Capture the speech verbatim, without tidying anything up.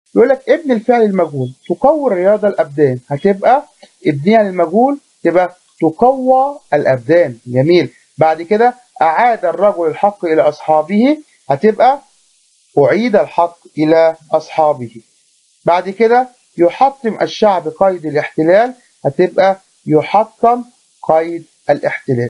يقول لك ابن الفعل المجهول تقوي الرياضة الأبدان، هتبقى ابنيها للمجهول تبقى تقوى الأبدان. جميل. بعد كده أعاد الرجل الحق إلى أصحابه، هتبقى أعيد الحق إلى أصحابه. بعد كده يحطم الشعب قيد الاحتلال، هتبقى يحطم قيد الاحتلال.